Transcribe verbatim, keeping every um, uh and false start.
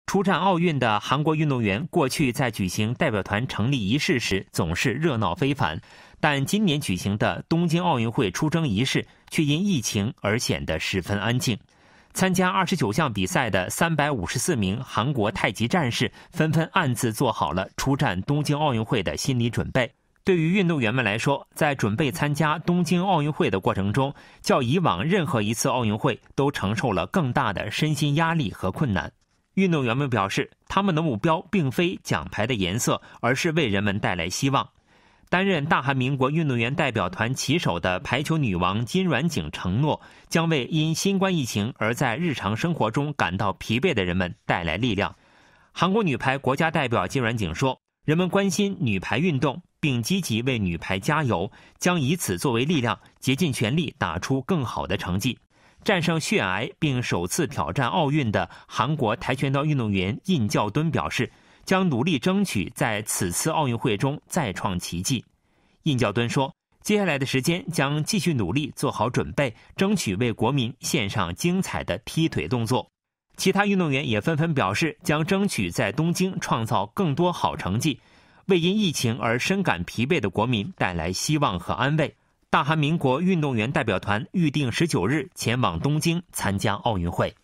出战奥运的韩国运动员过去在举行代表团成立仪式时总是热闹非凡，但今年举行的东京奥运会出征仪式却因疫情而显得十分安静。参加二十九项比赛的三百五十四名韩国太极战士纷纷暗自做好了出战东京奥运会的心理准备。对于运动员们来说，在准备参加东京奥运会的过程中，较以往任何一次奥运会都承受了更大的身心压力和困难。运动员们表示，他们的目标并非奖牌的颜色，而是为人们带来希望。担任大韩民国运动员代表团旗手的排球女王金软景承诺，将为因新冠疫情而在日常生活中感到疲惫的人们带来力量。韩国女排国家代表金软景说，人们关心女排运动，并积极为女排加油，将以此作为力量，竭尽全力打出更好的成绩。战胜血癌并首次挑战奥运的韩国跆拳道运动员印教敦表示，将努力争取在此次奥运会中再创奇迹。印教敦说，接下来的时间将继续努力做好准备，争取为国民献上精彩的踢腿动作。其他运动员也纷纷表示，将争取在东京创造更多好成绩，为因疫情而深感疲惫的国民带来希望和安慰。大韩民国运动员代表团预定十九日前往东京参加奥运会。